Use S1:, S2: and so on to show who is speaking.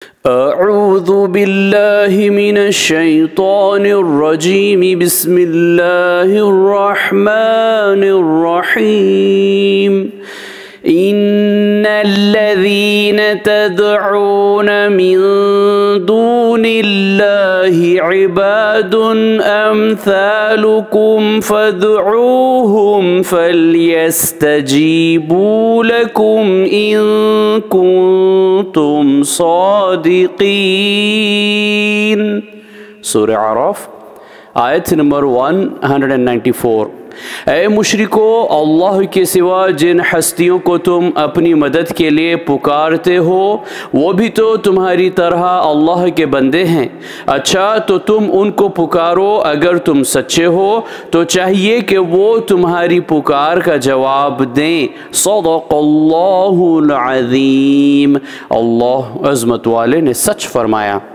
S1: अऊज़ु बिल्लाहि मिनश शैतानिर रजीम बिस्मिल्लाहिर रहमानिर रहीम इन्नल्लज़ीन तदऊन मिन दूनिल्लाहि इबादुन अम्सालुकुम फदऊहुम फल्यस्तजीबू लकुम इन कुंतुम सादिकीन। सूरह आराफ आयत नंबर 194। ऐ मुशरिको, अल्लाह के सिवा जिन हस्तियों को तुम अपनी मदद के लिए पुकारते हो वो भी तो तुम्हारी तरह अल्लाह के बंदे हैं। अच्छा तो तुम उनको पुकारो, अगर तुम सच्चे हो तो चाहिए कि वो तुम्हारी पुकार का जवाब दें। सदक़ल्लाहुल अज़ीम, अल्लाह अज़मत वाले ने सच फरमाया।